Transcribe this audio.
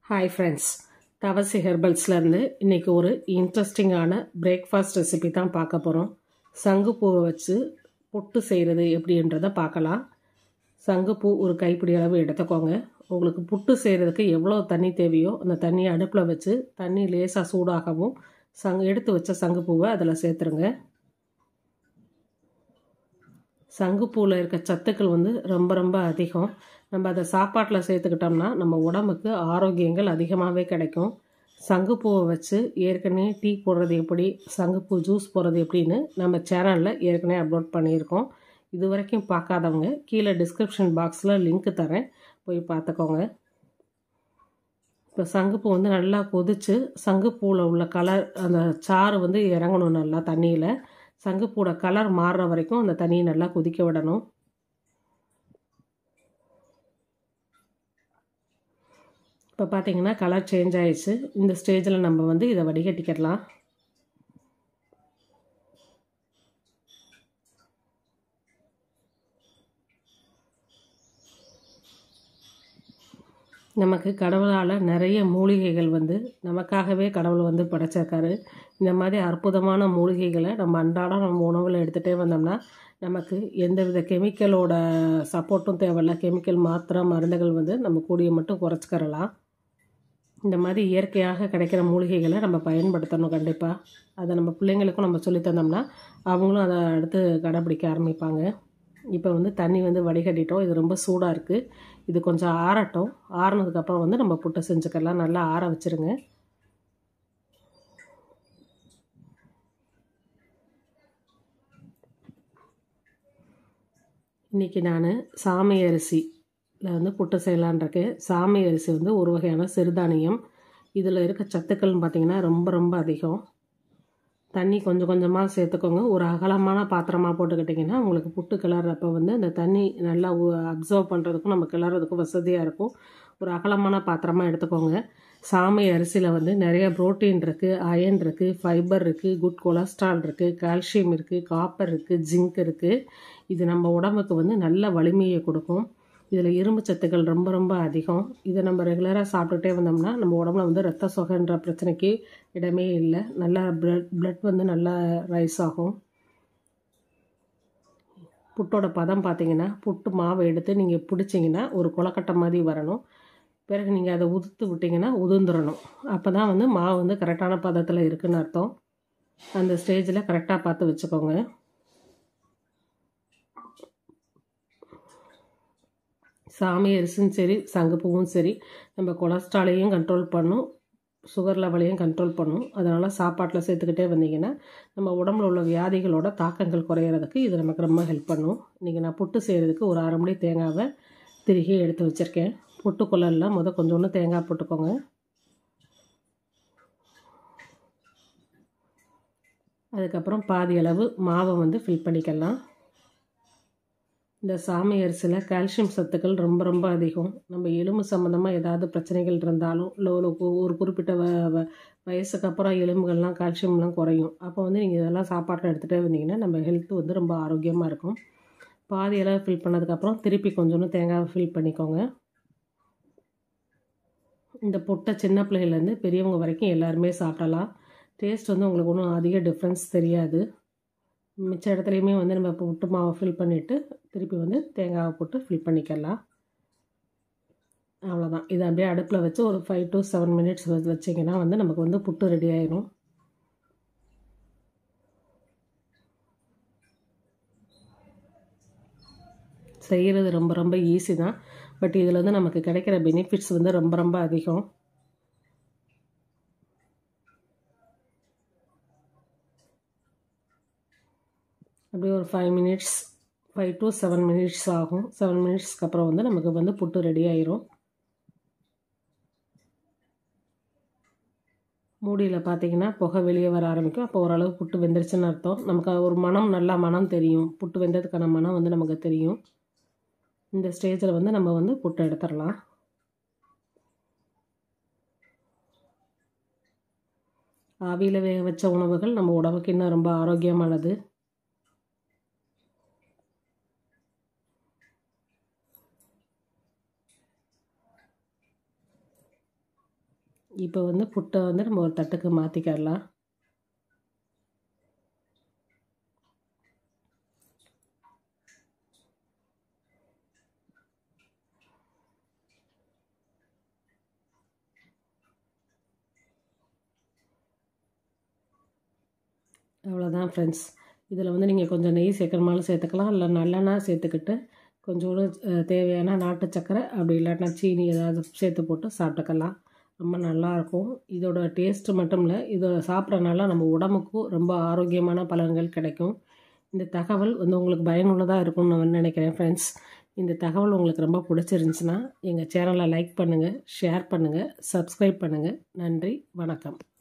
Hi friends, தவசி ஹெர்பல்ஸ்லேருந்து இன்றைக்கி ஒரு இன்ட்ரெஸ்டிங்கான பிரேக்ஃபாஸ்ட் ரெசிபி தான் பார்க்க போகிறோம். சங்குப்பூவை வச்சு புட்டு செய்கிறது எப்படின்றத பார்க்கலாம். சங்குப்பூ ஒரு கைப்பிடி அளவு எடுத்துக்கோங்க. உங்களுக்கு புட்டு செய்கிறதுக்கு எவ்வளோ தண்ணி தேவையோ அந்த தண்ணியை அடுப்பில் வச்சு தண்ணி லேசாக சூடாகவும் எடுத்து வச்ச சங்குப்பூவை அதில் சேர்த்துருங்க. சங்குப்பூவில் இருக்க சத்துக்கள் ரொம்ப ரொம்ப அதிகம். நம்ம அதை சாப்பாட்டில் சேர்த்துக்கிட்டோம்னா நம்ம உடம்புக்கு ஆரோக்கியங்கள் அதிகமாகவே கிடைக்கும். சங்குப்பூவை வச்சு ஏற்கனவே டீ போடுறது எப்படி, சங்குப்பூ ஜூஸ் போடுறது எப்படின்னு நம்ம சேனலில் ஏற்கனவே அப்லோட் பண்ணியிருக்கோம். இது வரைக்கும் பார்க்காதவங்க கீழே டிஸ்கிரிப்ஷன் பாக்ஸில் லிங்க் தரேன், போய் பார்த்துக்கோங்க. இப்போ சங்குப்பூ நல்லா கொதித்து சங்குப்பூவில் உள்ள கலர் அந்த சாறு இறங்கணும் நல்லா தண்ணியில். சங்குப்பூட கலர் மாறுற வரைக்கும் அந்த தண்ணியை நல்லா கொதிக்க விடணும். இப்போ பார்த்தீங்கன்னா கலர் சேஞ்ச் ஆயிடுச்சு. இந்த ஸ்டேஜில் நம்ம இதை வடிகட்டிக்கிடலாம். நமக்கு கடவுளால் நிறைய மூலிகைகள் நமக்காகவே கடவுள் படைச்சிருக்காரு. இந்த மாதிரி அற்புதமான மூலிகைகளை நம்ம அன்றாடம் நம்ம உணவில் எடுத்துகிட்டே வந்தோம்னா நமக்கு எந்தவித கெமிக்கலோட சப்போர்ட்டும் தேவையில்லை. கெமிக்கல் மாத்திரை மருந்துகள் நம்ம கூடிய மட்டும் குறைச்சிக்கிறலாம். இந்த மாதிரி இயற்கையாக கிடைக்கிற மூலிகைகளை நம்ம பயன்படுத்தணும் கண்டிப்பாக. அதை நம்ம பிள்ளைங்களுக்கும் நம்ம சொல்லி தந்தோம்னா அவங்களும் அதை அடுத்து கடைப்பிடிக்க ஆரம்பிப்பாங்க. இப்போ தண்ணி வடிகட்டிட்டோம். இது ரொம்ப சூடாக இருக்குது. இது கொஞ்சம் ஆறட்டும். ஆறுனதுக்கப்புறம் நம்ம புட்டு செஞ்சுக்கலாம். நல்லா ஆற வச்சுருங்க. இன்றைக்கி நான் சாமை அரிசியில் புட்டு செய்யலான்ருக்கு. சாமை அரிசி ஒரு வகையான சிறுதானியம். இதில் இருக்க சத்துக்கள்னு பார்த்திங்கன்னா ரொம்ப ரொம்ப அதிகம். தண்ணி கொஞ்சம் கொஞ்சமாக சேர்த்துக்கோங்க. ஒரு அகலமான பாத்திரமாக போட்டுக்கிட்டிங்கன்னா உங்களுக்கு புட்டு கிளறப்போ அந்த தண்ணி நல்லா அப்சர்வ் பண்ணுறதுக்கும் நம்ம கிளறதுக்கும் வசதியாக இருக்கும். ஒரு அகலமான பாத்திரமாக எடுத்துக்கோங்க. சாமை அரிசியில் நிறைய புரோட்டீன் இருக்குது, அயன் இருக்குது, ஃபைபர் இருக்குது, குட் கொலஸ்ட்ரால் இருக்குது, கால்சியம் இருக்குது, காப்பர் இருக்குது, ஜிங்க் இருக்குது. இது நம்ம உடம்புக்கு நல்ல வலிமையை கொடுக்கும். இதில் இரும்பு சத்துக்கள் ரொம்ப ரொம்ப அதிகம். இதை நம்ம ரெகுலராக சாப்பிட்டுட்டே வந்தோம்னா நம்ம உடம்புல ரத்த சோகைன்ற பிரச்சனைக்கு இடமே இல்லை. நல்லா பிளட் நல்லா ரைஸ் ஆகும். புட்டோட பதம் பார்த்தீங்கன்னா புட்டு மாவை எடுத்து நீங்கள் பிடிச்சிங்கன்னா ஒரு கொலக்கட்டை மாதிரி வரணும். பிறகு நீங்கள் அதை உதுத்து விட்டிங்கன்னா உதிர்ந்துடணும். அப்போ தான் மாவு கரெக்டான பதத்தில் இருக்குதுன்னு அர்த்தம். அந்த ஸ்டேஜில் கரெக்டாக பார்த்து வச்சுக்கோங்க. சாமை அரிசியும் சரி சங்குப்பூவும் சரி நம்ம கொலஸ்ட்ராலையும் கண்ட்ரோல் பண்ணும், சுகர் லெவலையும் கண்ட்ரோல் பண்ணும். அதனால் சாப்பாட்டில் சேர்த்துக்கிட்டே வந்தீங்கன்னா நம்ம உடம்புல உள்ள வியாதிகளோட தாக்கங்கள் குறையிறதுக்கு இது நமக்கு ரொம்ப ஹெல்ப் பண்ணும். இன்றைக்கி நான் புட்டு செய்கிறதுக்கு ஒரு அரை முடி தேங்காவை திருகி எடுத்து வச்சுருக்கேன். புட்டுக்குள்ளெல்லாம் கொஞ்சோண்டு தேங்காய் போட்டுக்கோங்க. அதுக்கப்புறம் பாதி அளவு மாவை ஃபில் பண்ணிக்கலாம். இந்த சாமை அரிசியில் கால்சியம் சத்துக்கள் ரொம்ப ரொம்ப அதிகம். நம்ம எலும்பு சம்மந்தமாக ஏதாவது பிரச்சனைகள் இருந்தாலும் இல்லை ஒரு குறிப்பிட்ட வயசுக்கு அப்புறம் எலும்புகள்லாம் கால்சியம்லாம் குறையும். அப்போ நீங்கள் இதெல்லாம் சாப்பாட்டில் எடுத்துகிட்டே வந்தீங்கன்னா நம்ம ஹெல்த்து ரொம்ப ஆரோக்கியமாக இருக்கும். பாதி அளவு ஃபில் பண்ணதுக்கப்புறம் திருப்பி கொஞ்சோண்டு தேங்காய் ஃபில் பண்ணிக்கோங்க. இந்த புட்டை சின்ன பிள்ளைகள்லேருந்து பெரியவங்க வரைக்கும் எல்லாருமே சாப்பிடலாம். டேஸ்ட் உங்களுக்கு ஒன்றும் அதிக டிஃப்ரென்ஸ் தெரியாது. மிச்ச இடத்துலையுமே நம்ம புட்டு மாவை ஃபில் பண்ணிவிட்டு திருப்பி தேங்காவை போட்டு ஃபில் பண்ணிக்கலாம். அவ்வளோதான். இதை அப்படியே அடுப்பில் வச்சு ஒரு 5 to 7 minutes வச்சிங்கன்னா நமக்கு புட்டு ரெடி ஆயிரும். செய்கிறது ரொம்ப ரொம்ப ஈஸி தான். பட் இதில் நமக்கு கிடைக்கிற பெனிஃபிட்ஸ் ரொம்ப ரொம்ப அதிகம். அப்படியே ஒரு 5 to 7 minutes ஆகும். 7 minutesக்கு அப்புறம் நமக்கு புட்டு ரெடி ஆயிரும். மூடியில் பார்த்தீங்கன்னா புகை வெளியே வர ஆரம்பிக்கும். அப்போ ஓரளவு புட்டு வெந்துருச்சுன்னு அர்த்தம். நமக்கு ஒரு நல்லா மனம் தெரியும். புட்டு வெந்ததுக்கான மனம் நமக்கு தெரியும். இந்த ஸ்டேஜில் நம்ம புட்டு எடுத்துடலாம். ஆவியில் வேக வச்ச உணவுகள் நம்ம உடம்புக்கு இன்னும் ரொம்ப ஆரோக்கியமானது. இப்போ வந்து புட்டை வந்து நம்ம ஒரு தட்டுக்கு மாற்றிக்கிடலாம். அவ்வளோதான் ஃப்ரெண்ட்ஸ். இதில் வந்து நீங்கள் கொஞ்சம் நெய் சேர்க்கணுமாலும் சேர்த்துக்கலாம், இல்லை நல்லெண்ணெய் சேர்த்துக்கிட்டு கொஞ்சோண்டு தேவையான நாட்டு சக்கரை அப்படி இல்லாட்டினா சீனி ஏதாவது சேர்த்து போட்டு சாப்பிட்டுக்கலாம். ரொம்ப நல்லாயிருக்கும். இதோட டேஸ்ட்டு மட்டும் இல்லை, இதை சாப்பிட்றனால நம்ம உடம்புக்கும் ரொம்ப ஆரோக்கியமான பலன்கள் கிடைக்கும். இந்த தகவல் வந்து உங்களுக்கு பயனுள்ளதாக இருக்கும்னு நான் நினைக்கிறேன் ஃப்ரெண்ட்ஸ். இந்த தகவல் உங்களுக்கு ரொம்ப பிடிச்சிருந்துச்சுன்னா எங்கள் சேனலை லைக் பண்ணுங்கள், ஷேர் பண்ணுங்கள், சப்ஸ்கிரைப் பண்ணுங்கள். நன்றி, வணக்கம்.